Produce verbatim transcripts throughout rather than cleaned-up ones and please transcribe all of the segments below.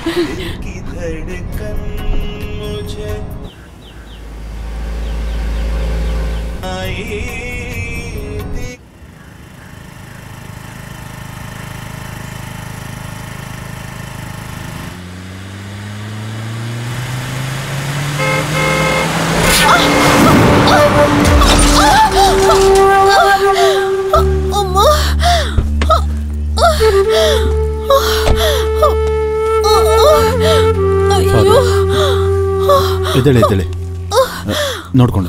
ಎದ್ದೇಳಿ ಎದ್ದೇಳಿ ನೋಡ್ಕೊಂಡು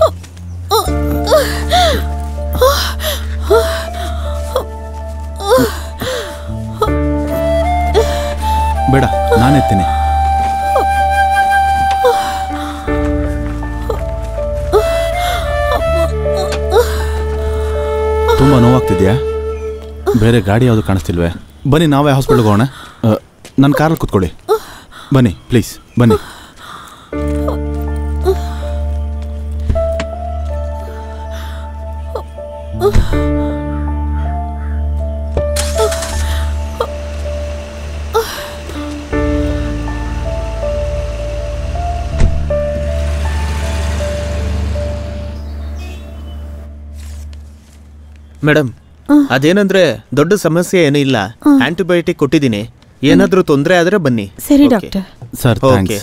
ಬೇಡ ನಾನೆತ್ತೀನಿ. ತುಂಬಾ ನೋವಾಗ್ತಿದ್ಯಾ? ಬೇರೆ ಗಾಡಿ ಯಾವುದು ಕಾಣಿಸ್ತಿಲ್ವೇ? ಬನ್ನಿ ನಾವೇ ಹಾಸ್ಪಿಟಲ್ಗೆ ಹೋಗೋಣ. ನನ್ನ ಕಾರಲ್ಲಿ ಕೂತ್ಕೊಳ್ಳಿ. ಬನ್ನಿ ಪ್ಲೀಸ್ ಬನ್ನಿ. ಮೇಡಮ್, ಅದೇನಂದ್ರೆ ದೊಡ್ಡ ಸಮಸ್ಯೆ ಏನೂ ಇಲ್ಲ. ಆಂಟಿಬಯೋಟಿಕ್ ಕೊಟ್ಟಿದ್ದೀನಿ. ಏನಾದ್ರೂ ತೊಂದರೆ ಆದ್ರೆ ಬನ್ನಿ. ಸರಿ ಡಾಕ್ಟರ್. Sir thanks.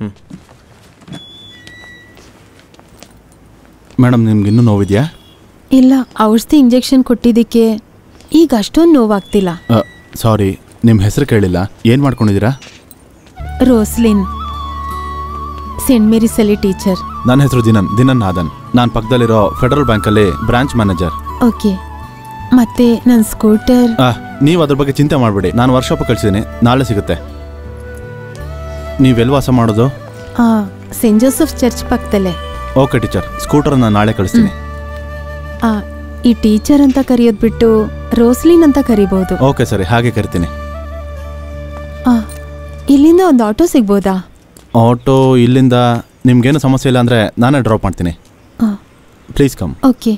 ಮೇಡಮ್, ನಿಮ್ಗೆ ಇನ್ನೂ ನೋವಿದೆಯಾ? ಇಲ್ಲ, ಔಷಧಿ ಇಂಜೆಕ್ಷನ್ ಕೊಟ್ಟಿದ್ದಕ್ಕೆ ಈಗ ಅಷ್ಟೊಂದು ನೋವಾಗ್ತಿಲ್ಲ. ಸಾರಿ, ನಿಮ್ಮ ಹೆಸರು ಕೇಳಿಲ್ಲ. ಏನು ಮಾಡ್ಕೊಂಡಿದ್ದೀರಾ? ರೋಸ್ಲಿನ್, ಸೇಂಟ್ ಮೇರಿಸಲ್ಲಿ ಟೀಚರ್. ನನ್ನ ಹೆಸರು ದಿನನ್ ದಿನನ್ ನಾದನ್. ನಾನು ಪಕ್ಕದಲ್ಲಿರೋ ಫೆಡರಲ್ ಬ್ಯಾಂಕಲ್ಲಿ ಬ್ರಾಂಚ್ ಮ್ಯಾನೇಜರ್. ಓಕೆ. ಮತ್ತೆ ನನ್ನ ಸ್ಕೂಟರ್? ನೀವು ಅದ್ರ ಬಗ್ಗೆ ಚಿಂತೆ ಮಾಡಬೇಡಿ. ನಾನು ವರ್ಕ್ಶಾಪ್ ಕಳಿಸಿದ್ದೀನಿ, ನಾಳೆ ಸಿಗುತ್ತೆ. ನೀವೆಲ್ಲಿ ವಾಸ ಮಾಡೋದು? ಸೇಂಟ್ ಜೋಸೆಫ್ ಚರ್ಚ್ ಪಕ್ಕದಲ್ಲೇ. ಓಕೆ ಟೀಚರ್, ಸ್ಕೂಟರ್ ನಾನು ನಾಳೆ ಕಳಿಸ್ತೀನಿ. ಈ ಟೀಚರ್ ಅಂತ ಕರೆಯೋದು ಬಿಟ್ಟು ರೋಸ್ಲಿನ್ ಅಂತ ಕರಿಬಹುದು. ಓಕೆ ಸರಿ, ಹಾಗೆ ಕರಿತೀನಿ. ಇಲ್ಲಿಂದ ಒಂದು ಆಟೋ ಸಿಗ್ಬೋದಾ? ಆಟೋ ಇಲ್ಲಿಂದ ನಿಮ್ಗೇನು ಸಮಸ್ಯೆ ಇಲ್ಲ ಅಂದರೆ ನಾನೇ ಡ್ರಾಪ್ ಮಾಡ್ತೀನಿ. Please come. ಓಕೆ.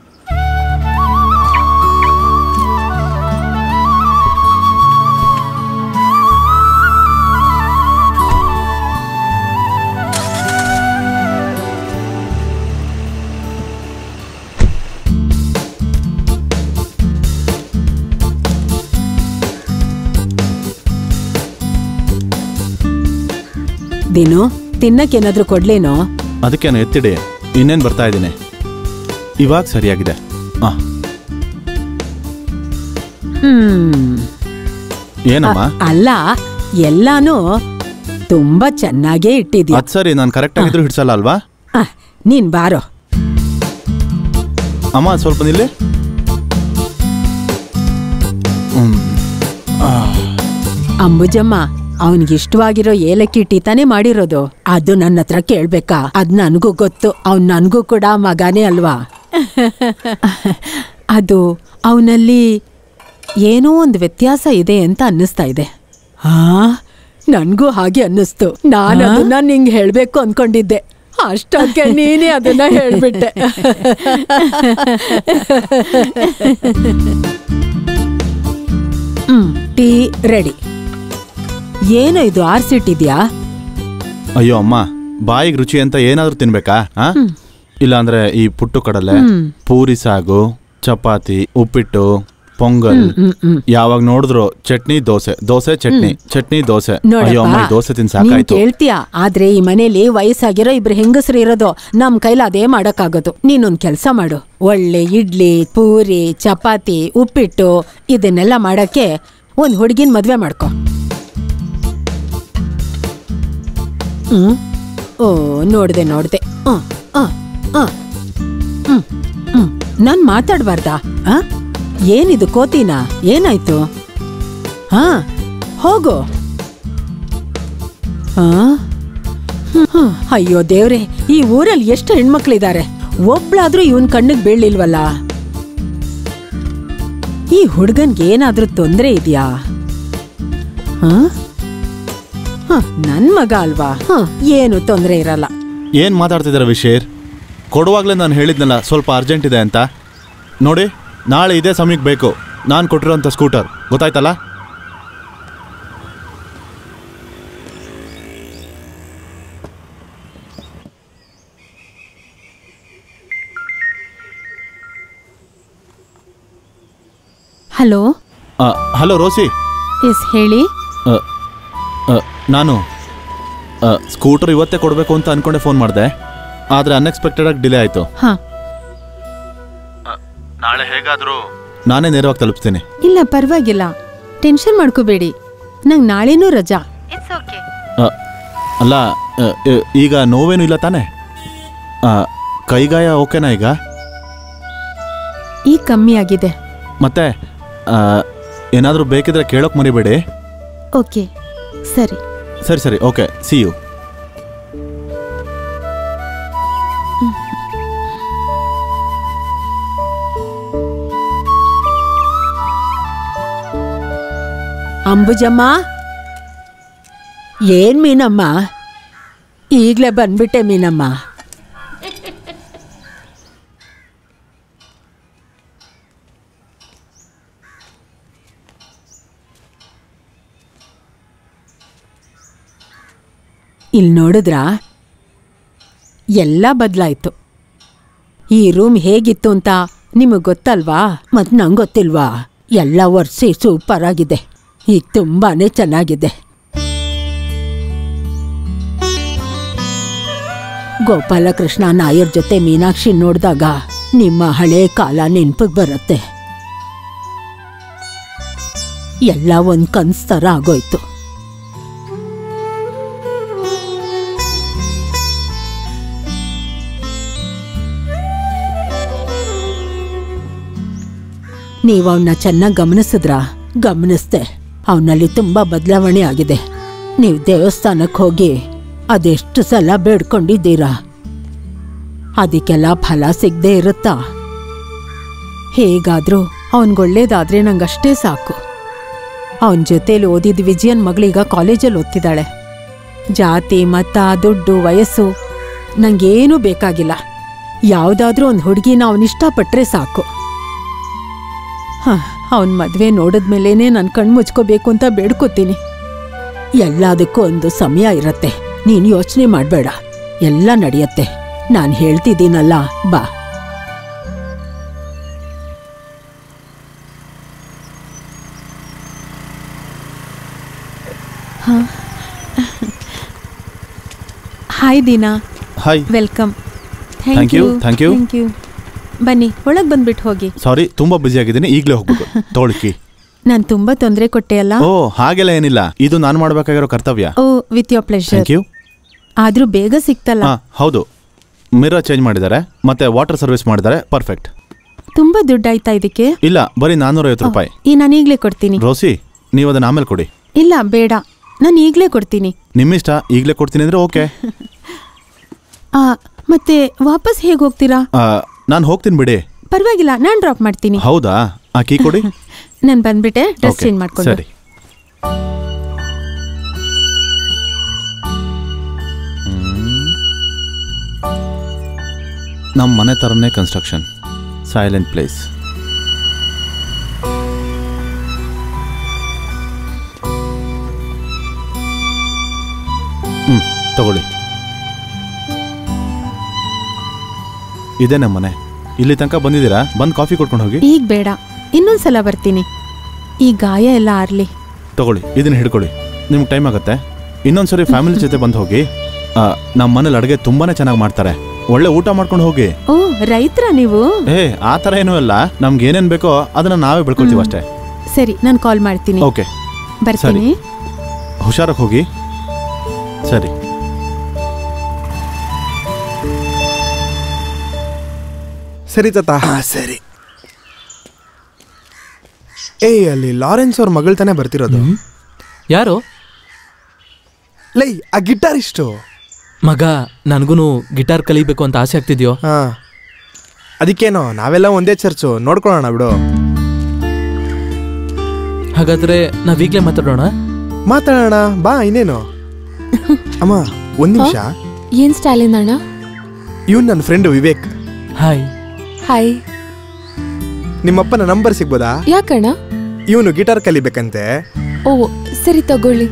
ದಿನು, ತಿನ್ನಕ್ಕೇನಾದ್ರೂ ಕೊಡ್ಲೇನೋ? ಅದಕ್ಕೇನು ಎತ್ತಿಡಿ, ಇನ್ನೇನು ಬರ್ತಾ ಇದ್ದೀನಿ. ಇವಾಗ ಸರಿಯಾಗಿದೆ. ಹ್ಮ್ ಏನಮ್ಮ? ಅಲ್ಲ, ಎಲ್ಲಾನು ತುಂಬಾ ಚೆನ್ನಾಗೇ ಇಟ್ಟಿದ್ಯಾ. ಅದ್ ಸರಿ, ನಾನು ಕರೆಕ್ಟ್ ಆಗಿದ್ರು ಹಿಡ್ಸಲ್ಲ ಅಲ್ವಾ? ನೀನ್ ಬಾರೋ. ಅಮ್ಮ ಸ್ವಲ್ಪ ನಿಲ್ಲಿ. ಅಂಬುಜಮ್ಮ, ಅವನಿಗೆ ಇಷ್ಟವಾಗಿರೋ ಏಲಕ್ಕಿ ಟೀ ತಾನೇ ಮಾಡಿರೋದು. ಅದು ನನ್ನ ಹತ್ರ ಕೇಳ್ಬೇಕಾ? ಅದ್ ನನ್ಗೂ ಗೊತ್ತು. ಅವ್ನ್ ನನ್ಗೂ ಕೂಡ ಮಗನೇ ಅಲ್ವಾ? ಅದು ಅವನಲ್ಲಿ ಏನೋ ಒಂದು ವ್ಯತ್ಯಾಸ ಇದೆ ಅಂತ ಅನ್ನಿಸ್ತಾ ಇದೆ. ಹಾ, ನನ್ಗೂ ಹಾಗೆ ಅನ್ನಿಸ್ತು. ನಾನು ಅದನ್ನ ನಿಂಗೆ ಹೇಳ್ಬೇಕು ಅನ್ಕೊಂಡಿದ್ದೆ. ಅಷ್ಟಕ್ಕೆ ನೀನೇ ಅದನ್ನ ಹೇಳ್ಬಿಟ್ಟೆ. ಹ್ಮ್, ಟೀ ರೆಡಿ. ಏನೋ ಇದು ಆರ್ಸಿಟ್ಟಿದ್ಯಾ? ಅಯ್ಯೋ ಅಮ್ಮ, ಬಾಯಿಗೆ ರುಚಿ ಅಂತ ಏನಾದ್ರೂ ತಿನ್ಬೇಕಾ? ಇಲ್ಲ ಅಂದ್ರೆ ಈ ಪುಟ್ಟು ಕಡಲೆ, ಪೂರಿ ಸಾಗು, ಚಪಾತಿ, ಉಪ್ಪಿಟ್ಟು, ಪೊಂಗಲ್, ಯಾವಾಗ ನೋಡಿದ್ರು ಚಟ್ನಿ ದೋಸೆ, ದೋಸೆ ಚಟ್ನಿ, ಚಟ್ನಿ ದೋಸೆ. ಅಯ್ಯೋ ಅಮ್ಮ, ದೋಸೆ ತಿನ್ ಸಾಕಾಯ್ತು. ಕೇಳ್ತೀಯಾ? ಆದ್ರೆ ಈ ಮನೇಲಿ ವಯಸ್ಸಾಗಿರೋ ಇಬ್ರು ಹೆಂಗಸರು ಇರೋದು. ನಮ್ ಕೈಲಿ ಅದೇ ಮಾಡಕ್ಕಾಗೋದು. ನೀನೊಂದ್ ಕೆಲ್ಸ ಮಾಡು. ಒಳ್ಳೆ ಇಡ್ಲಿ, ಪೂರಿ, ಚಪಾತಿ, ಉಪ್ಪಿಟ್ಟು ಇದನ್ನೆಲ್ಲ ಮಾಡಕ್ಕೆ ಒಂದ್ ಹುಡುಗಿನ ಮದ್ವೆ ಮಾಡ್ಕೊ. ಹ್ಮ್ ಓ ನೋಡ್ದೆ ನೋಡ್ದೆ ಹ್ಮ್ ಹ್ಮ್ ಹ್ಮ್ ನಾನ್ ಮಾತಾಡ್ಬಾರ್ದಾ? ಏನಿದು ಕೋತಿನಾ? ಏನಾಯ್ತು? ಹಾ, ಹೋಗು. ಅಯ್ಯೋ ದೇವ್ರೆ, ಈ ಊರಲ್ಲಿ ಎಷ್ಟು ಹೆಣ್ಮಕ್ಳಿದ್ದಾರೆ, ಒಬ್ಳಾದ್ರೂ ಇವನ್ ಕಣ್ಣಿಗೆ ಬೀಳ್ಲಿಲ್ವಲ್ಲ. ಈ ಹುಡ್ಗನ್ಗೆ ಏನಾದ್ರೂ ತೊಂದ್ರೆ ಇದೆಯಾ? ನನ್ ಮಗ ಅಲ್ವಾ? ಏನು ತೊಂದ್ರೆ ಇರಲ್ಲ. ಏನ್ ಮಾತಾಡ್ತಿದಾರ ವಿಶೇರ್? ಕೊಡುವಾಗ್ಲೇ ನಾನು ಹೇಳಿದ್ನಲ್ಲ ಸ್ವಲ್ಪ ಅರ್ಜೆಂಟ್ ಇದೆ ಅಂತ. ನೋಡಿ, ನಾಳೆ ಇದೇ ಸಮಯಕ್ಕೆ ಬೇಕು ನಾನು ಕೊಟ್ಟಿರೋಂಥ ಸ್ಕೂಟರ್, ಗೊತ್ತಾಯ್ತಲ್ಲ? ಹಲೋ. Hello Rosie. ಎಸ್ ಹೇಳಿ. ಆ, ಆ, ನಾನು ಆ, ಸ್ಕೂಟರ್ ಇವತ್ತೇ ಕೊಡಬೇಕು ಅಂತ ಅನ್ಕೊಂಡೆ ಫೋನ್ ಮಾಡಿದೆ, ಆದರೆ ಅನ್ಎಕ್ಸ್ಪೆಕ್ಟೆಡ್ ಆಗಿ ಡಿಲೇ ಆಯಿತು. ಹಾಂ, ನಾಳೆ ಹೇಗಾದರೂ ನಾನೇ ನೇರವಾಗಿ ತಲುಪಿಸ್ತೀನಿ. ಇಲ್ಲ ಪರವಾಗಿಲ್ಲ, ಟೆನ್ಷನ್ ಮಾಡ್ಕೋಬೇಡಿ, ನಂಗೆ ನಾಳೆನೂ ರಜಾ. It's okay. ಅಲ್ಲ ಆ, ಈಗ ನೋವೇನು ಇಲ್ಲ ತಾನೇ? ಆ, ಕೈಗಾಯ ಓಕೆನಾ ಈಗ? ಈಗ ಕಮ್ಮಿ ಆಗಿದೆ. ಮತ್ತೆ ಏನಾದರೂ ಬೇಕಿದ್ರೆ ಕೇಳೋಕೆ ಮರಿಬೇಡಿ. ಓಕೆ ಸರಿ ಸರಿ ಸರಿ ಓಕೆ, ಸಿ ಯು. ಅಂಬುಜಮ್ಮ, ಏನ್ ಮೀನಮ್ಮ, ಈಗ್ಲೇ ಬಂದ್ಬಿಟ್ಟೆ ಮೀನಮ್ಮ. ಇಲ್ಲಿ ನೋಡಿದ್ರಾ, ಎಲ್ಲ ಬದಲಾಯ್ತು. ಈ ರೂಮ್ ಹೇಗಿತ್ತು ಅಂತ ನಿಮಗೆ ಗೊತ್ತಲ್ವಾ? ಮತ್ತು ನಂಗೆ ಗೊತ್ತಿಲ್ವಾ? ಎಲ್ಲ ಒರೆಸಿ ಸೂಪರ್ ಆಗಿದೆ, ಈಗ ತುಂಬಾನೇ ಚೆನ್ನಾಗಿದೆ. ಗೋಪಾಲಕೃಷ್ಣ ನಾಯರ್ ಜೊತೆ ಮೀನಾಕ್ಷಿ ನೋಡಿದಾಗ ನಿಮ್ಮ ಹಳೆ ಕಾಲ ನೆನಪಿಗೆ ಬರುತ್ತೆ. ಎಲ್ಲ ಒಂದು ಕನ್ಸ್ ಥರ ಆಗೋಯ್ತು. ನೀವು ಅವನ್ನ ಚೆನ್ನಾಗಿ ಗಮನಿಸಿದ್ರಾ? ಗಮನಿಸ್ದೆ, ಅವನಲ್ಲಿ ತುಂಬಾ ಬದಲಾವಣೆ ಆಗಿದೆ. ನೀವು ದೇವಸ್ಥಾನಕ್ಕೆ ಹೋಗಿ ಅದೆಷ್ಟು ಸಲ ಬೇಡ್ಕೊಂಡಿದ್ದೀರಾ? ಅದಕ್ಕೆಲ್ಲ ಫಲ ಸಿಗದೆ ಇರುತ್ತಾ? ಹೇಗಾದ್ರೂ ಅವನ್ಗೊಳ್ಳೇದಾದ್ರೆ ನಂಗಷ್ಟೇ ಸಾಕು. ಅವನ ಜೊತೇಲಿ ಓದಿದ ವಿಜಯನ್ ಮಗಳೀಗ ಕಾಲೇಜಲ್ಲಿ ಓದ್ತಿದ್ದಾಳೆ. ಜಾತಿ, ಮತ, ದುಡ್ಡು, ವಯಸ್ಸು ನಂಗೇನೂ ಬೇಕಾಗಿಲ್ಲ. ಯಾವುದಾದ್ರೂ ಒಂದು ಹುಡುಗಿನ ಅವನಿಷ್ಟಪಟ್ರೆ ಸಾಕು. ಹ ಅವನ ಮದುವೆ ನೋಡಿದ್ಮೇಲೇನೆ ನನ್ನ ಕಣ್ಣು ಮುಚ್ಕೋಬೇಕು ಅಂತ ಬೇಡ್ಕೋತೀನಿ. ಎಲ್ಲದಕ್ಕೂ ಒಂದು ಸಮಯ ಇರತ್ತೆ, ನೀನು ಯೋಚನೆ ಮಾಡಬೇಡ, ಎಲ್ಲ ನಡೆಯತ್ತೆ. ನಾನು ಹೇಳ್ತಿದ್ದೀನಲ್ಲ, ಬಾ. Hi Deena. Hi. Welcome. Thank you thank you thank you. ಬನ್ನಿ, ಒಳಗೆ ಬಂದ್ಬಿಟ್ಟು ಹೋಗಿ. ಸಾರಿ, ತುಂಬಾ ಬ್ಯುಸಿ ಆಗಿದ್ದೀನಿ, ಈಗಲೇ ಹೋಗ್ಬೇಕು. ತಗೊಳ್ಕಿ. ನಾನು ತುಂಬಾ ತೊಂದರೆ ಕೊಟ್ಟೆ ಅಲ್ಲ? ಓ ಹಾಗೆಲ್ಲ ಏನಿಲ್ಲ, ಇದು ನಾನು ಮಾಡಬೇಕಾಗಿರೋ ಕರ್ತವ್ಯ. Oh with your pleasure. Thank you. ಆದ್ರೂ ಬೇಗ ಸಿಕ್ತಲ್ಲ? ಹಾ ಹೌದು, ಮಿರರ್ ಚೇಂಜ್ ಮಾಡಿದ್ದಾರೆ, ಮತ್ತೆ ವಾಟರ್ ಸರ್ವಿಸ್ ಮಾಡಿದ್ದಾರೆ. ಪರ್ಫೆಕ್ಟ್. ತುಂಬಾ ದುಡ್ಡಾಯ್ತಾ ಇದಕ್ಕೆ? ಇಲ್ಲ, ಬರೀ ನಾನ್ನೂರ ಐವತ್ತು ರೂಪಾಯಿ. ಈ ನಾನು ಈಗಲೇ ಕೊಡ್ತೀನಿ. ರೋಸಿ, ನೀವು ಅದನ್ನ ಆಮೇಲೆ ಕೊಡಿ. ಇಲ್ಲ ಬೇಡ, ನಾನು ಈಗಲೇ ಕೊಡ್ತೀನಿ. ನಿಮ್ಮಿಷ್ಟ, ಈಗಲೇ ಕೊಡ್ತೀನಿ ಅಂದ್ರೆ ಓಕೆ. ಆ ಮತ್ತೆ ವಾಪಸ್ ಹೇಗೆ ಹೋಗ್ತೀರಾ? ನಾನು ಹೋಗ್ತೀನಿ ಬಿಡಿ. ಪರವಾಗಿಲ್ಲ, ನಾನು ಡ್ರಾಪ್ ಮಾಡ್ತೀನಿ. ಹೌದಾ? ಆ ಕೀ ಕೊಡಿ. ನಾನು ಬಂದ್ಬಿಟ್ಟೆ, ಡ್ರೆಸ್ ಚೇಂಜ್ ಮಾಡ್ಕೊಂಡು. ಸರಿ. ನಮ್ಮ ಮನೆ ಥರನೇ ಕನ್ಸ್ಟ್ರಕ್ಷನ್, ಸೈಲೆಂಟ್ ಪ್ಲೇಸ್. ಹ್ಮ್ ತಗೊಳ್ಳಿ, ಇದೇ ನಮ್ಮ ಮನೆ. ಇಲ್ಲಿ ತನಕ ಬಂದಿದ್ದೀರಾ? ಬಂದು ಕಾಫಿ ಕೊಡ್ಕೊಂಡು ಹೋಗಿ. ಈಗ ಬೇಡ, ಇನ್ನೊಂದ್ಸಲ ಬರ್ತೀನಿ. ಈ ಗಾಯ ಎಲ್ಲ ಆರ್ಲಿ. ತಗೊಳ್ಳಿ, ಇದನ್ನ ಹಿಡ್ಕೊಳ್ಳಿ, ನಿಮ್ಗೆ ಟೈಮ್ ಆಗುತ್ತೆ. ಇನ್ನೊಂದ್ಸರಿ ಫ್ಯಾಮಿಲಿ ಜೊತೆ ಬಂದು ಹೋಗಿ. ನಮ್ಮ ಮನೇಲಿ ಅಡುಗೆ ತುಂಬಾನೇ ಚೆನ್ನಾಗಿ ಮಾಡ್ತಾರೆ, ಒಳ್ಳೆ ಊಟ ಮಾಡ್ಕೊಂಡು ಹೋಗಿ. ಓ ರೈತರ ನೀವು? ಏ ಆ ಥರ ಏನೂ ಇಲ್ಲ, ನಮ್ಗೆ ಏನೇನು ಬೇಕೋ ಅದನ್ನ ನಾವೇ ಬೆಳ್ಕೊಳ್ತೀವಿ ಅಷ್ಟೇ. ಸರಿ, ನಾನು ಕಾಲ್ ಮಾಡ್ತೀನಿ. ಓಕೆ, ಬರ್ತೀನಿ. ಹುಷಾರಾಗಿ ಹೋಗಿ. ಸರಿ. ಸರಿ ತಾತ. ಸರಿ. ಏಯ್, ಅಲ್ಲಿ ಲಾರೆನ್ಸ್ ಅವ್ರ ಮಗಳು ತಾನೇ ಬರ್ತಿರೋದು? ಯಾರು? ಲೈ, ಆ ಗಿಟಾರ್ ಇಷ್ಟು ಮಗ. ನನಗೂ ಗಿಟಾರ್ ಕಲಿಬೇಕು ಅಂತ ಆಸೆ ಆಗ್ತಿದ್ಯೋ? ಹಾ, ಅದಕ್ಕೇನೋ, ನಾವೆಲ್ಲ ಒಂದೇ ಚರ್ಚು, ನೋಡ್ಕೊಳ್ಳೋಣ ಬಿಡು. ಹಾಗಾದ್ರೆ ನಾವೀಗ್ಲೇ ಮಾತಾಡೋಣ. ಮಾತಾಡೋಣ ಬಾ, ಇನ್ನೇನು. ಅಮ್ಮ ಒಂದ್ ನಿಮಿಷ. ಏನ್ ಸ್ಟಾಲಿನ್ ಅಣ್ಣ? ಇವನ್ ನನ್ನ ಫ್ರೆಂಡ್ ವಿವೇಕ್. ಹಾಯ್. ಹಾಯ್. ನಿಮ್ಮಪ್ಪನ ನಂಬರ್ ಸಿಗ್ಬೋದಾ? ಯಾಕಣ್ಣ? ಇವನು ಗಿಟಾರ್ ಕಲಿಬೇಕಂತೆ. ಓ ಸರಿ, ತಗೊಳ್ಳಿ.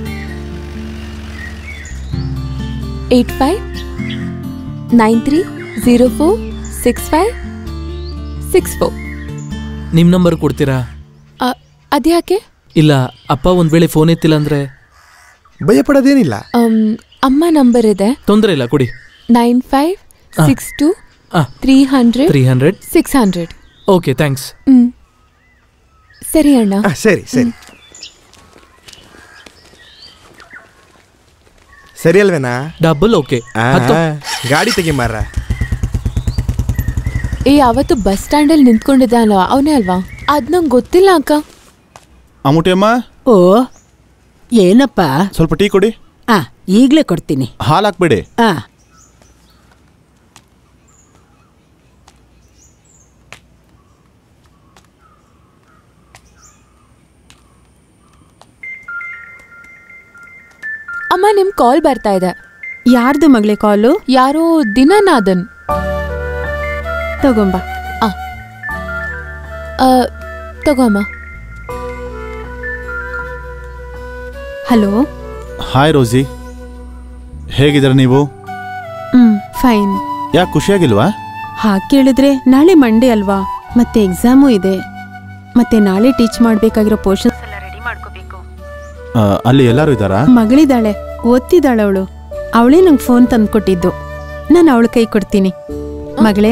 Eight five nine three zero four six five six four. ನಿಮ್ಮ ನಂಬರ್ ಕೊಡ್ತೀರಾ? ಅದ್ಯಾಕೆ? ಇಲ್ಲ ಅಪ್ಪ ಒಂದ್ ವೇಳೆ ಫೋನ್ ಎತ್ತಿಲ್ಲ ಅಂದ್ರೆ ಭಯ ಪಡೋದೇನಿಲ್ಲ. ಅಮ್ಮ ನಂಬರ್ ಇದೆ, ತೊಂದರೆ ಇಲ್ಲ ಕೊಡಿ. ನೈನ್ ಫೈವ್ ಸಿಕ್ಸ್ ಟು ಆ. Three hundred three hundred six hundred. Okay thanks. ಹ್ಮ್ ಸರಿ ಅಣ್ಣ. ಆ, ಸರಿ ಸರಿ ಸರಿ ಅಲ್ವೇನಾ? Double okay. ಆ, ಗಾಡಿ ತೆಗಿ ಮಾರ. ಏ ಅವತ್ತು ಬಸ್ ಸ್ಟ್ಯಾಂಡ್ ಅಲ್ಲಿ ನಿಂತ್ಕೊಂಡಿದ್ದ ಅಲ್ವಾ, ಅವನೇ ಅಲ್ವಾ? ಅದ್ ನಂಗೆ ಗೊತ್ತಿಲ್ಲ ಅಕ್ಕ. ಅಮ್ಮುಟಿ ಅಮ್ಮ, ಓ ಏನಪ್ಪ? ಸ್ವಲ್ಪ ಟೀ ಕೊಡಿ. ಆ ಈಗ್ಲೇ ಕೊಡ್ತೀನಿ. ಹಾಲು ಹಾಕ್ಬೇಡಿ. ಆ ಅಮ್ಮ ನಿಮ್ ಕಾಲ್ ಬರ್ತಾ ಇದೆ. ಯಾರ್ದು ಮಗಳೇ ಕಾಲು? ಯಾರೋ ದಿನನಾದನ್. ತಗೊಂಬ. ತಗೋ ಅಮ್ಮ. ಹಲೋ. ಹಾಯ್ ರೋಸಿ, ಹೇಗಿದ್ದೀರ ನೀವು? Hmm fine. ಯಾಕೆ ಖುಷಿಯಾಗಿಲ್ವಾ? ಹಾಗೆ ಕೇಳಿದ್ರೆ ನಾಳೆ ಮಂಡೇ ಅಲ್ವಾ, ಮತ್ತೆ ಎಕ್ಸಾಮು ಇದೆ, ಮತ್ತೆ ನಾಳೆ ಟೀಚ್ ಮಾಡ್ಬೇಕಾಗಿರೋ ಪೋರ್ಷನ್ಸ್ ಎಲ್ಲ ರೆಡಿ ಮಾಡ್ಕೋಬೇಕು. ಆ, ಅಲ್ಲಿ ಎಲ್ಲರೂ ಇದ್ದಾರಾ? ಮಗಳಿದ್ದಾಳೆ, ಓದ್ತಿದ್ದಾಳೆ ಅವಳು. ಅವಳೇ ನಂಗೆ ಫೋನ್ ತಂದ್ಕೊಟ್ಟಿದ್ದು, ನಾನು ಅವಳ ಕೈ ಕೊಡ್ತೀನಿ. ಮಗಳೇ.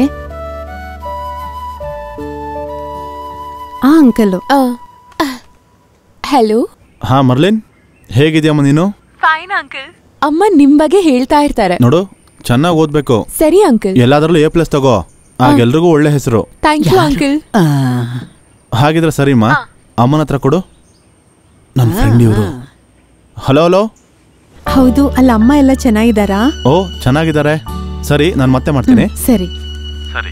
ಆ ಅಂಕಲು. ಹಲೋ. ಹಾ ಮರ್ಲಿನ್, ಹೇಗಿದ್ಯಮ್ಮ ನೀನು? Fine uncle. ಅಮ್ಮ ನಿಮ್ ಬಗ್ಗೆ ಹೇಳ್ತಾ ಇರ್ತಾರೆ. ನೋಡು, ಚೆನ್ನಾಗಿ ಓದ್ಬೇಕು. ಸರಿ ಅಂಕಲ್. ಎಲ್ಲಾದ್ರಲ್ಲೂ ಎ ಪ್ಲಸ್ ತಗೋ, ಆಗೆಲ್ರಿಗೂ ಒಳ್ಳೆ ಹೆಸರು. Thank you uncle. ಹಾಗಿದ್ರೆ ಸರಿಮ್ಮ, ಅಮ್ಮನ ಹತ್ರ ಕೊಡು. ನನ್ನ ಫ್ರೆಂಡ್ ಇವರು. Hello hello. ಹೌದು, ಅಲ್ಲ ಅಮ್ಮ ಎಲ್ಲ ಚೆನ್ನಾಗಿದ್ದಾರಾ? ಓ ಚೆನ್ನಾಗಿದ್ದಾರೆ. ಸರಿ, ನಾನು ಮತ್ತೆ ಮಾಡ್ತೀನಿ. ಸರಿ ಸರಿ.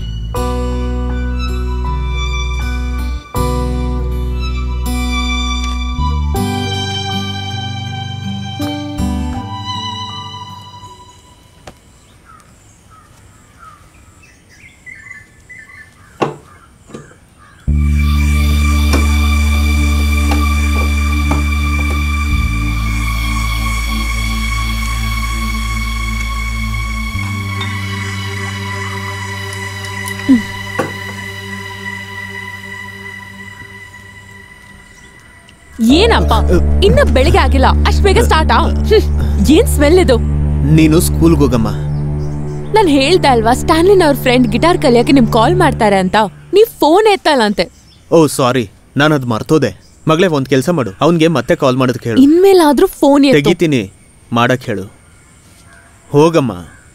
ಏನಪ್ಪ ಇನ್ನ ಬೆಳಿಗ್ಗೆ ಆಗಿಲ್ಲ, ಅಷ್ಟ್ ಬೇಗ ಸ್ಟಾರ್ಟಾ? ಏನ್ ಸ್ಮೆಲ್ ಇದು? ನೀನು ಸ್ಕೂಲ್ಗೆ ಹೋಗಮ್ಮ. ನಾನ್ ಹೇಳ್ದೆ ಅಲ್ವಾ, ಸ್ಟ್ಯಾನ್ಲಿನ್ ಅವ್ರ ಫ್ರೆಂಡ್ ಗಿಟಾರ್ ಕಲಿಯಕ್ಕೆ ನಿಮ್ ಕಾಲ್ ಮಾಡ್ತಾರೆ ಅಂತ. ನೀವ್ ಫೋನ್ ಎತ್ತಲ್ಲಂತೆ. ಓ ಸಾರಿ, ನಾನು ಅದು ಮರ್ತೋದೆ. ಮಗಳೇ ಒಂದ್ ಕೆಲಸ ಮಾಡು, ಅವನ್ಗೆ ಮತ್ತೆ ಕಾಲ್ ಮಾಡೋದಕ್ಕೆ ಹೇಳು. ಇನ್ಮೇಲಾದ್ರೂ ಫೋನ್ ಎತ್ತು. ತೆಗಿತೀನಿ, ಮಾಡಕ್ ಹೇಳು. ಹೋಗಮ್ಮ.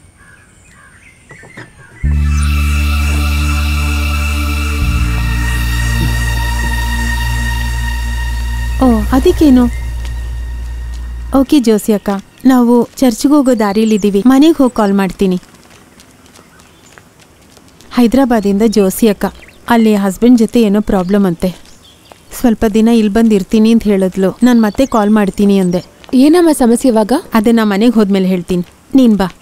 ಓ ಅದಕ್ಕೇನು? ಓಕೆ ಜೋಸಿ ಅಕ್ಕ, ನಾವು ಚರ್ಚ್ಗೆ ಹೋಗೋ ದಾರಿಲಿದ್ದೀವಿ, ಮನೆಗೆ ಹೋಗಿ ಕಾಲ್ ಮಾಡ್ತೀನಿ. ಹೈದ್ರಾಬಾದಿಂದ ಜೋಸಿ ಅಕ್ಕ, ಅಲ್ಲಿ ಹಸ್ಬೆಂಡ್ ಜೊತೆ ಏನೋ ಪ್ರಾಬ್ಲಮ್ ಅಂತೆ, ಸ್ವಲ್ಪ ದಿನ ಇಲ್ಲಿ ಬಂದು ಇರ್ತೀನಿ ಅಂತ ಹೇಳಿದ್ಲು. ನಾನು ಮತ್ತೆ ಕಾಲ್ ಮಾಡ್ತೀನಿ ಅಂದೆ. ಏನಮ್ಮ ಸಮಸ್ಯೆ ಇವಾಗ? ಅದೇ ನಾ ಮನೆಗೆ ಹೋದ್ಮೇಲೆ ಹೇಳ್ತೀನಿ, ನೀನು ಬಾ.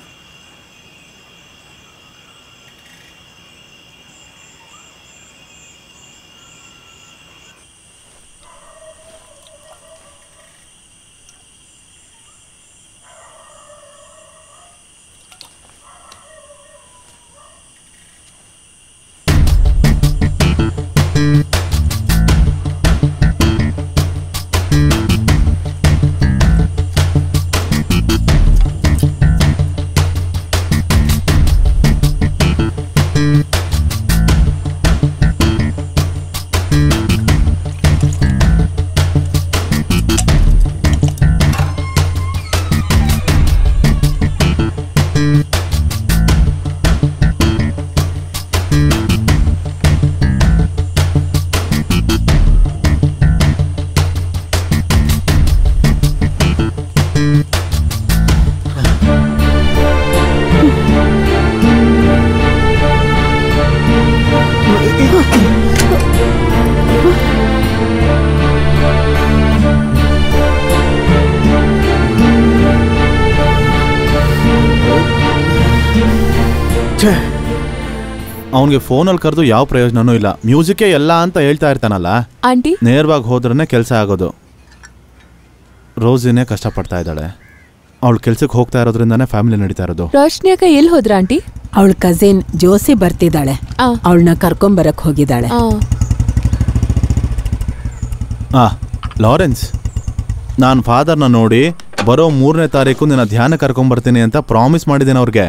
ಅವನಿಗೆ ಫೋನಲ್ಲಿ ಕರೆದು ಯಾವ ಪ್ರಯೋಜನನೂ ಇಲ್ಲ, ಮ್ಯೂಸಿಕೇ ಎಲ್ಲ ಅಂತ ಹೇಳ್ತಾ ಇರ್ತಾನಲ್ಲ. ಆಂಟಿ ನೇರವಾಗಿ ಹೋದ್ರೇ ಕೆಲಸ ಆಗೋದು. ರೋಸಿನೇ ಕಷ್ಟಪಡ್ತಾ ಇದ್ದಾಳೆ, ಅವಳು ಕೆಲ್ಸಕ್ಕೆ ಹೋಗ್ತಾ ಇರೋದ್ರಿಂದಾನೇ ಫ್ಯಾಮಿಲಿ ನಡೀತಾ ಇರೋದು. ರೋಶ್ನಿ ಅಕ್ಕ ಎಲ್ಲಿ ಹೋದ್ರ ಆಂಟಿ? ಅವಳ ಕಸಿನ್ ಜೋಸಿ ಬರ್ತಿದ್ದಾಳೆ, ಆ. ಅವಳನ್ನ ಕರ್ಕೊಂಬರಕ್ ಹೋಗಿದ್ದಾಳೆ. ಆ. ಹಾಂ ಲಾರೆನ್ಸ್, ನಾನು ಫಾದರ್ನ ನೋಡಿ ಬರೋ ಮೂರನೇ ತಾರೀಕು ನಿನ್ನ ಧ್ಯಾನ ಕರ್ಕೊಂಬರ್ತೀನಿ ಅಂತ ಪ್ರಾಮಿಸ್ ಮಾಡಿದ್ದೇನೆ ಅವ್ರಿಗೆ.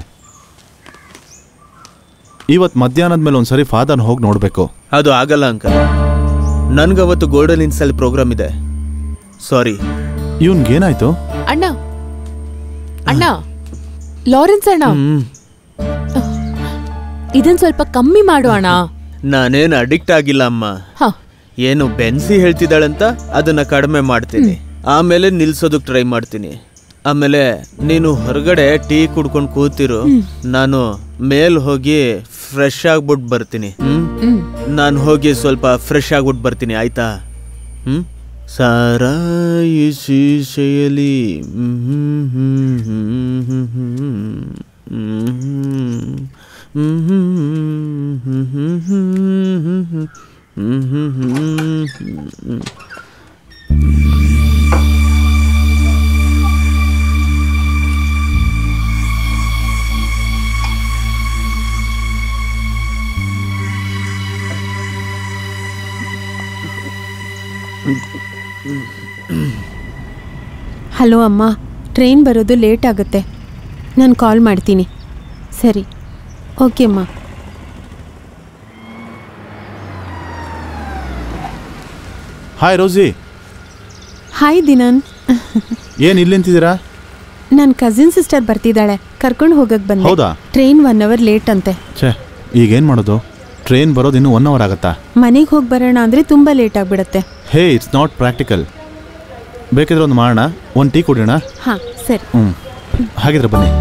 ಇವತ್ತು ಮಧ್ಯಾಹ್ನದ ಮೇಲೆ ಒಂದ್ಸರಿ ಫಾದರ್ನ ಹೋಗಿ ನೋಡಬೇಕು. ಅದು ಆಗಲ್ಲ ಅಂಕಲ್, ನನ್ಗವತ್ತು ಗೋಲ್ಡನ್ ಇನ್ಸಲ್ ಪ್ರೋಗ್ರಾಮ್ ಇದೆ. ಸಾರಿ. ಇವನ್ಗೇನಾಯ್ತು? ಅಣ್ಣ ಅಣ್ಣ ಲಾರೆನ್ಸ್ ಅಣ್ಣ, ಇದನ್ ಸ್ವಲ್ಪ ಕಮ್ಮಿ ಮಾಡು ಅಣ್ಣ. ನಾನೇನು ಅಡಿಕ್ಟ್ ಆಗಿಲ್ಲ ಅಮ್ಮ. ಹ. ಏನು ಬೆನ್ಸಿ ಹೇಳ್ತಿದ್ದಾಳಂತ ಅದನ್ನ ಕಡಿಮೆ ಮಾಡ್ತೀನಿ, ಆಮೇಲೆ ನಿಲ್ಸೋದಕ್ ಟ್ರೈ ಮಾಡ್ತೀನಿ. ಆಮೇಲೆ ನೀನು ಹೊರಗಡೆ ಟೀ ಕುಡ್ಕೊಂಡು ಕೂತಿರು, ನಾನು ಮೇಲ್ ಹೋಗಿ ಫ್ರೆಶ್ ಆಗ್ಬಿಟ್ಟು ಬರ್ತೀನಿ. ಹ್ಮ್ ನಾನು ಹೋಗಿ ಸ್ವಲ್ಪ ಫ್ರೆಶ್ ಆಗ್ಬಿಟ್ಟು ಬರ್ತೀನಿ, ಆಯ್ತಾ? ಹ್ಮ್ ಸಾರಾಯಿ ಶೀಶೆಯಲಿ ಹಲೋ ಅಮ್ಮ, ಟ್ರೈನ್ ಬರೋದು ಲೇಟ್ ಆಗುತ್ತೆ, ನಾನು ಕಾಲ್ ಮಾಡ್ತೀನಿ. ಸರಿ, ಓಕೆ ಅಮ್ಮ. Hi Rosie. ಹಾಯ್ ದಿನನ್. ಏನು ಇಲ್ಲಿ ನಿಂತಿದ್ದೀರಾ? ನನ್ನ ಕಸಿನ್ ಸಿಸ್ಟರ್ ಬರ್ತಿದ್ದಾಳೆ, ಕರ್ಕೊಂಡು ಹೋಗಕ್ಕೆ ಬಂದೆ. ಹೌದಾ? ಟ್ರೈನ್ ಒನ್ ಅವರ್ ಲೇಟ್ ಅಂತೆ. ಛೇ, ಈಗೇನು ಮಾಡೋದು? ಟ್ರೈನ್ ಬರೋದು ಇನ್ನೂ ಒನ್ ಅವರ್ ಆಗುತ್ತಾ? ಮನೆಗೆ ಹೋಗಿ ಬರೋಣ ಅಂದರೆ ತುಂಬ ಲೇಟ್ ಆಗಿಬಿಡುತ್ತೆ. Hey, it's not practical. ಬೇಕಿದ್ರೆ ಒಂದು ಮಾಡೋಣ, ಒಂದು ಟೀ ಕುಡಿಯೋಣ. ಹಾಂ ಸರಿ. ಹ್ಞೂ ಹಾಗಿದ್ರೆ ಬನ್ನಿ.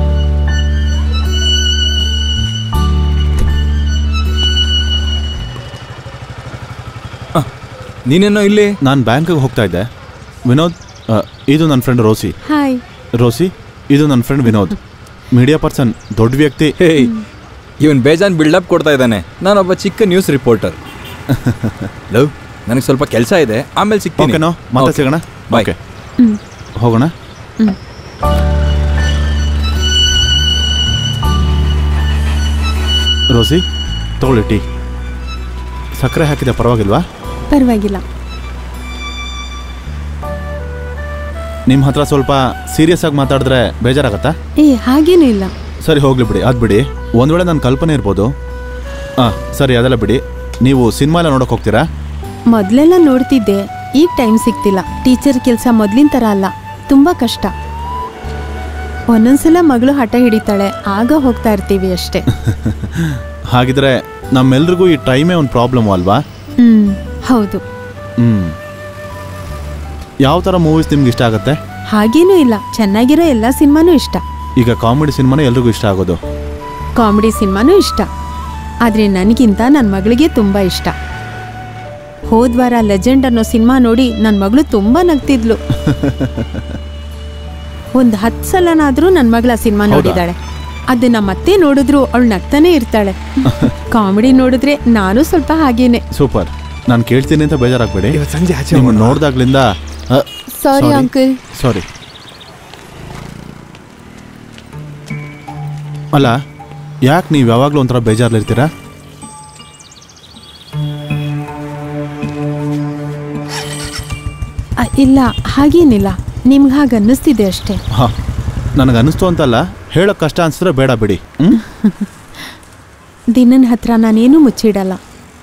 ನೀನೇನೋ ಇಲ್ಲಿ? ನಾನು ಬ್ಯಾಂಕಿಗೆ ಹೋಗ್ತಾ ಇದ್ದೆ. ವಿನೋದ್, ಇದು ನನ್ನ ಫ್ರೆಂಡ್ ರೋಸಿ. ಹಾಯ್ ರೋಸಿ, ಇದು ನನ್ನ ಫ್ರೆಂಡ್ ವಿನೋದ್, ಮೀಡಿಯಾ ಪರ್ಸನ್, ದೊಡ್ಡ ವ್ಯಕ್ತಿ. ಹೇ, ಇವನ್ ಬೇಜಾನ್ ಬಿಲ್ಡಪ್ ಕೊಡ್ತಾ ಇದ್ದಾನೆ. ನಾನೊಬ್ಬ ಚಿಕ್ಕ ನ್ಯೂಸ್ ರಿಪೋರ್ಟರ್. ಲವ್, ನನಗೆ ಸ್ವಲ್ಪ ಕೆಲಸ ಇದೆ, ಆಮೇಲೆ ಸಿಗ್ತೀನಿ. ಓಕೆನೋ, ಮತ್ತೆ ಸಿಗೋಣ. ಓಕೆ, ಹೋಗೋಣ. ರೋಸಿ, ತಗೊಳ್ಳಿ ಟೀ. ಸಕ್ಕರೆ ಹಾಕಿದೆ, ಪರವಾಗಿಲ್ವಾ? ಪರವಾಗಿಲ್ಲ. ನಿಮ್ಮ ಹತ್ರ ಸ್ವಲ್ಪ ಸೀರಿಯಸ್ ಆಗಿ ಮಾತಾಡಿದ್ರೆ ಬೇಜಾರಾಗತ್ತಾ? ಏ ಹಾಗೇನೂ ಇಲ್ಲ. ಸರಿ, ಹೋಗ್ಲಿ ಬಿಡಿ, ಅದು ಬಿಡಿ. ಒಂದು ವೇಳೆ ನನ್ನ ಕಲ್ಪನೆ ಇರ್ಬೋದು. ಹಾಂ ಸರಿ, ಅದೆಲ್ಲ ಬಿಡಿ. ನೀವು ಸಿನಿಮಾ ಎಲ್ಲ ನೋಡೋಕೆ ಹೋಗ್ತೀರಾ? ಮೊದಲೆಲ್ಲ ನೋಡ್ತಿದ್ದೆ, ಈಗ ಟೈಮ್ ಸಿಗ್ತಿಲ್ಲ. ಟೀಚರ್ ಕೆಲಸ ಮೊದಲಿನ ಥರ ಅಲ್ಲ, ತುಂಬ ಕಷ್ಟ. ಒಂದೊಂದ್ಸಲ ಮಗಳು ಹಠ ಹಿಡಿತಾಳೆ, ಆಗ ಹೋಗ್ತಾ ಇರ್ತೀವಿ ಅಷ್ಟೇ. ಹಾಗಿದ್ರೆ ನಮ್ಮೆಲ್ರಿಗೂ ಈ ಟೈಮೇ ಒಂದು ಪ್ರಾಬ್ಲಮ್ ಅಲ್ವಾ? ಹ್ಮ್ ಹೌದು. ಹ್ಮ್ ಯಾವ ಥರ ಮೂವೀಸ್ ನಿಮ್ಗೆ ಇಷ್ಟ ಆಗುತ್ತೆ? ಹಾಗೇನೂ ಇಲ್ಲ, ಚೆನ್ನಾಗಿರೋ ಎಲ್ಲ ಸಿನಿಮಾನೂ ಇಷ್ಟ. ಈಗ ಕಾಮಿಡಿ ಸಿನಿಮಾನೇ ಎಲ್ರಿಗೂ ಇಷ್ಟ ಆಗೋದು. ಕಾಮಿಡಿ ಸಿನಿಮಾನೂ ಇಷ್ಟ, ಆದರೆ ನನಗಿಂತ ನನ್ನ ಮಗಳಿಗೆ ತುಂಬ ಇಷ್ಟ. ಹೋದ್ವಾರ ಲೆಜೆಂಡ್ ಅನ್ನೋ ಸಿನಿಮಾ ನೋಡಿ ನನ್ನ ಮಗಳು ತುಂಬ ನಗ್ತಿದ್ಲು. ಒಂದು ಹತ್ತು ಸಲನಾದರೂ ನನ್ನ ಮಗಳ ಸಿನಿಮಾ ನೋಡಿದ್ದಾಳೆ. ಅದನ್ನ ಮತ್ತೆ ನೋಡಿದ್ರು ಅವಳು ನಗ್ತಾನೆ ಇರ್ತಾಳೆ. ಕಾಮಿಡಿ ನೋಡಿದ್ರೆ ನಾನು ಸ್ವಲ್ಪ ಹಾಗೇನೆ. ಸೂಪರ್. ನಾನು ಕೇಳ್ತೀನಿ ಅಂತ ಬೇಜಾರಾಗಬೇಡಿ. ಸಂಜೆ ಆಚೆ ನಿಮ್ಮನ್ನು ನೋಡ್ದಾಗ್ಲಿಂದ ಸಾರಿ ಅಂಕಲ್. ಸಾರಿ. ಅಲ್ಲ, ಯಾಕೆ ನೀವು ಯಾವಾಗಲೂ ಒಂಥರ ಬೇಜಾರಲ್ಲಿರ್ತೀರಾ? ಇಲ್ಲ, ಹಾಗೇನಿಲ್ಲ, ನಿಮ್ಗೆ ಹಾಗೆ ಅನ್ನಿಸ್ತಿದೆ ಅಷ್ಟೇ. ಹಾಂ, ನನಗನ್ನಿಸ್ತು ಅಂತಲ್ಲ, ಹೇಳೋಕ್ಕೆ ಕಷ್ಟ ಅನಿಸಿದ್ರೆ ಬೇಡ ಬಿಡಿ. ದಿನನ ಹತ್ರ ನಾನೇನು ಮುಚ್ಚಿಡಲ್ಲ.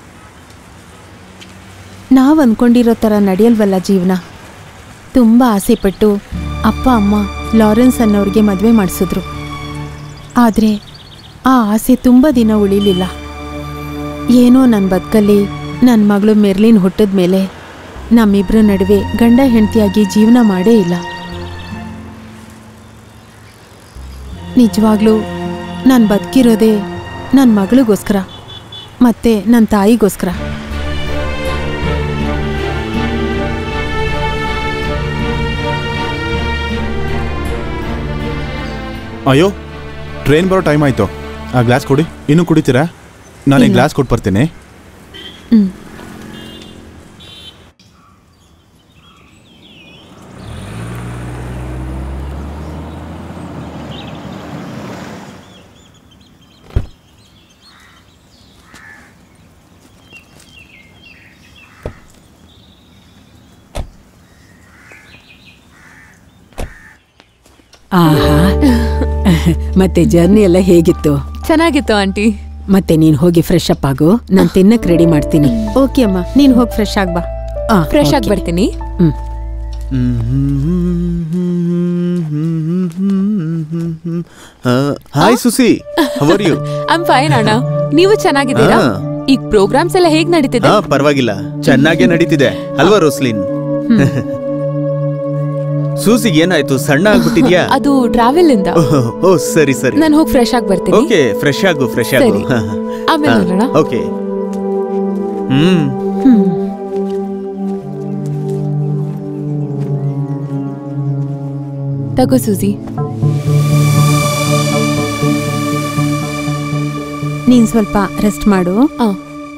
ನಾವು ಅಂದ್ಕೊಂಡಿರೋ ಥರ ನಡೆಯಲ್ವಲ್ಲ ಜೀವನ. ತುಂಬ ಆಸೆಪಟ್ಟು ಅಪ್ಪ ಅಮ್ಮ ಲಾರೆನ್ಸ್ ಅನ್ನೋರಿಗೆ ಮದುವೆ ಮಾಡಿಸಿದ್ರು. ಆದರೆ ಆ ಆಸೆ ತುಂಬ ದಿನ ಉಳಿಲಿಲ್ಲ. ಏನೋ ನನ್ನ ಬದುಕಲ್ಲಿ ನನ್ನ ಮಗಳು ಮೆರ್ಲಿನ್ ಹುಟ್ಟಿದ ಮೇಲೆ ನಮ್ಮಿಬ್ಬರ ನಡುವೆ ಗಂಡ ಹೆಂಡತಿಯಾಗಿ ಜೀವನ ಮಾಡೇ ಇಲ್ಲ. ನಿಜವಾಗ್ಲೂ ನಾನು ಬದುಕಿರೋದೇ ನನ್ನ ಮಗಳಿಗೋಸ್ಕರ ಮತ್ತೆ ನನ್ನ ತಾಯಿಗೋಸ್ಕರ. ಅಯ್ಯೋ, ಟ್ರೈನ್ ಬರೋ ಟೈಮ್ ಆಯಿತು. ಆ ಗ್ಲಾಸ್ ಕೊಡಿ. ಇನ್ನೂ ಕುಡಿತೀರಾ? ನಾನು ಈ ಗ್ಲಾಸ್ ಕೊಟ್ಟು ಬರ್ತೀನಿ. ಹ್ಞೂ ಆಹಾ ಮತ್ತೆ ಜರ್ನಿ ಎಲ್ಲ ಹೇಗಿತ್ತು? ಚೆನ್ನಾಗಿತ್ತು ಆಂಟಿ. ಮತ್ತೆ ನೀನ್ ಹೋಗಿ ಫ್ರೆಶ್ ಅಪ್ ಆಗು, ನಾನ್ ತಿನ್ನಕ್ ರೆಡಿ ಮಾಡ್ತೀನಿ. ಓಕೆ ಅಮ್ಮ, ನೀನ್ ಹೋಗಿ ಫ್ರೆಶ್ ಆಗ್ಬಾ. ಫ್ರೆಶ್ ಆಗಿ ಬರ್ತೀನಿ. Hmm hi Susie, how are you? I am fine ಅಣ್ಣ, ನೀವು ಚೆನ್ನಾಗಿದ್ದೀರಾ? ಈಗ ಪ್ರೋಗ್ರಾಮ್ಸ್ ಎಲ್ಲ ಹೇಗ್ ನಡೀತಿದೆ? ಹಾ ಪರವಾಗಿಲ್ಲ, ಚೆನ್ನಾಗೇ ನಡೀತಿದೆ ಅಲ್ವಾ ರೋಸ್ಲಿನ್? ಸೂಸಿಗೆ ಏನಾಯ್ತು, ಸಣ್ಣ ಆಗ್ಬಿಟ್ಟಿದ್ಯಾ? ಅದು ಟ್ರಾವೆಲ್ ಇಂದ. ಓ ಸರಿ ಸರಿ, ನಾನು ಹೋಗಿ ಫ್ರೆಶ್ ಆಗಿ ಬರ್ತೀನಿ. ಓಕೆ, ಫ್ರೆಶ್ ಆಗು ಫ್ರೆಶ್ ಆಗು. ಸರಿ. ಆಮೇಲೆ ನೋಡೋಣ. ಓಕೆ. ಹ್ಮ್ ತಗೋ ಸೂಸಿ. ನೀನ್ ಸ್ವಲ್ಪ ರೆಸ್ಟ್ ಮಾಡು. ಆ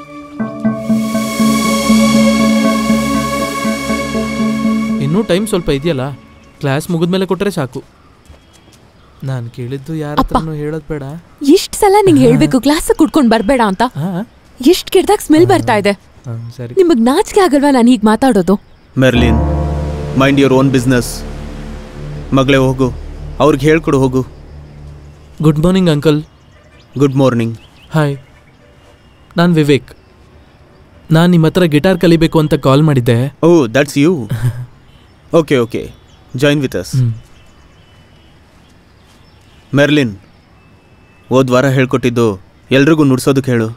ಇನ್ನೂ ಟೈಮ್ ಸ್ವಲ್ಪ ಇದೆಯಲ್ಲ, ಕ್ಲಾಸ್ ಮುಗಿದ್ಮೇಲೆ ಕೊಟ್ಟರೆ ಸಾಕು. ನಾನು ಕೇಳಿದ್ದು ಯಾರ ಹತ್ರನೂ ಹೇಳೋದು ಬೇಡ. ಇಷ್ಟ್ ಸಲ ನಿಂಗೆ ಹೇಳ್ಬೇಕು ಕ್ಲಾಸ್ ಕುಡ್ಕೊಂಡ್ ಬರ್ಬೇಡ ಅಂತ. ಎಷ್ಟ್ ಕೆಟ್ಟದಾಗ ಸ್ಮೆಲ್ ಬರ್ತಾ ಇದೆ. ಸರಿ, ನಿಮಗ್ ನಾಚಿಕೆ ಆಗಲ್ವಾ ನಾನು ಹೀಗ್ ಮಾತಾಡೋದು? Merlin, mind your own business. ಮಗಳೇ ಹೋಗು, ಅವ್ರಿಗೆ ಹೇಳ್ಕೊಡು ಹೋಗು. Good morning uncle. Good morning. Hi, ನಾನು ವಿವೇಕ್. ನಾನು ನಿಮ್ಮ ಹತ್ರ ಗಿಟಾರ್ ಕಲಿಬೇಕು ಅಂತ ಕಾಲ್ ಮಾಡಿದ್ದೆ. Oh that's you. Okay okay, join with us. Merlin, ಹೋದ ವಾರ ಹೇಳ್ಕೊಟ್ಟಿದ್ದು ಎಲ್ರಿಗೂ ನುಡ್ಸೋದಕ್ಕೆ ಹೇಳು.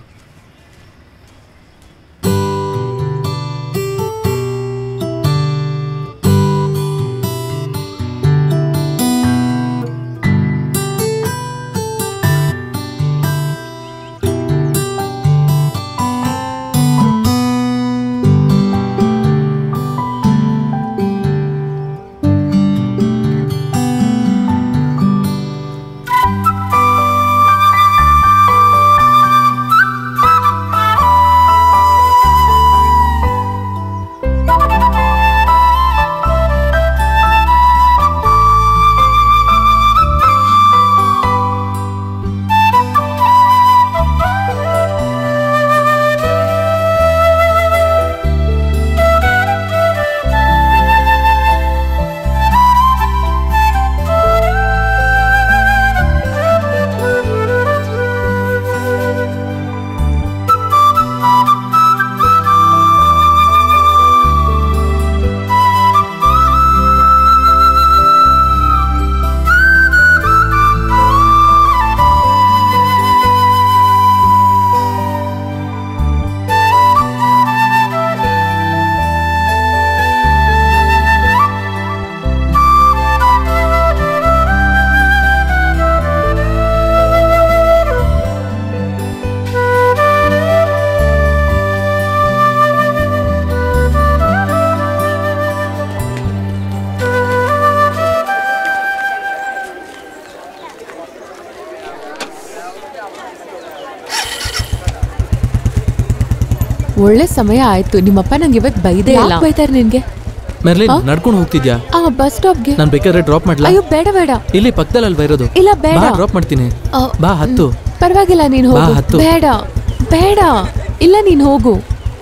ಒಳ್ಳೆ ಸಮಯ ಆಯ್ತು. ನಿಮ್ಮಪ್ಪ ನಂಗೆ ಇವತ್ತು ಬೈದೇ ಇಲ್ಲ. ಬೈತಾರೆ ನಿನ್ಗೆ? ಮೆರ್ಲಿನ್, ನಡ್ಕೊಂಡು ಹೋಗ್ತಿದ್ಯಾ? ಆ ಬಸ್ ಸ್ಟಾಪ್ಗೆ. ನಾನು ಬೇಕಾದ್ರೆ ಡ್ರಾಪ್ ಮಾಡ್ಲಾ? ಅಯ್ಯೋ ಬೇಡ ಬೇಡ, ಇಲ್ಲಿ ಪಕ್ಕದಲ್ಲಿ ಅಲ್ವಾ ಇರೋದು? ಇಲ್ಲ ಬೇಡ, ಡ್ರಾಪ್ ಮಾಡ್ತೀನಿ. ಬಾ ಹತ್ತು. ಪರವಾಗಿಲ್ಲ, ನೀನು ಹೋಗು. ಬೇಡ ಬೇಡ, ಇಲ್ಲ ನೀನು ಹೋಗು.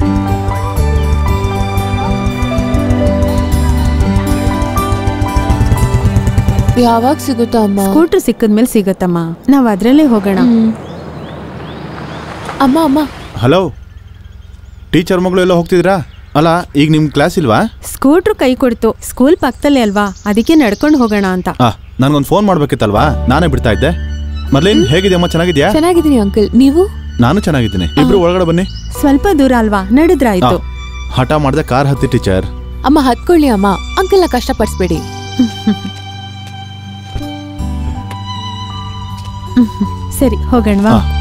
ಯಾವಾಗ ಸಿಗುತ್ತಾ ಅಮ್ಮ? ಸ್ಕೂಟರ್ ಸಿಕ್ಕದ್ಮೇಲೆ ಸಿಗತ್ತಮ್ಮ, ನಾವ್ ಅದ್ರಲ್ಲೇ ಹೋಗೋಣ. ಅಮ್ಮ ಅಮ್ಮ. ಹಲೋ, ಟೀಚರ್ ಮಗಳು ಎಲ್ಲ ಹೋಗ್ತಿದ್ರಾ? ಅಲ್ಲ, ಈಗ ನಿಮ್ ಕ್ಲಾಸ್ ಇಲ್ವಾ? ಸ್ಕೂಟ್ರು ಕೈ ಕೊಡ್ತು, ಸ್ಕೂಲ್ ಪಕ್ಕದಲ್ಲೇ ಅಲ್ವಾ, ಅದಕ್ಕೆ ನಡ್ಕೊಂಡು ಹೋಗೋಣ ಅಂತ. ನನ್ಗೊಂದು ಫೋನ್ ಮಾಡ್ಬೇಕಿತ್ತಲ್ವಾ, ನಾನೇ ಬಿಡ್ತಾ ಇದ್ದೆ. ಮೊದ್ಲೇನ್ ಹೇಗಿದೆಯಮ್ಮ? ಚೆನ್ನಾಗಿದ್ಯಾ? ಚೆನ್ನಾಗಿದ್ದೀನಿ ಅಂಕಲ್, ನೀವು? ನಾನು ಚೆನ್ನಾಗಿದ್ದೀನಿ. ಇಬ್ರು ಒಳಗಡೆ ಬನ್ನಿ. ಸ್ವಲ್ಪ ದೂರ ಅಲ್ವಾ, ನಡೆದ್ರಾಯ್ತು. ಹಠ ಮಾಡ್ದೆ ಕಾರ್ ಹತ್ತಿ ಟೀಚರ್. ಅಮ್ಮ ಹತ್ಕೊಳ್ಳಿ ಅಮ್ಮ, ಅಂಕಲ್ನ ಕಷ್ಟಪಡಿಸ್ಬೇಡಿ. ಸರಿ ಹೋಗೋಣವಾ?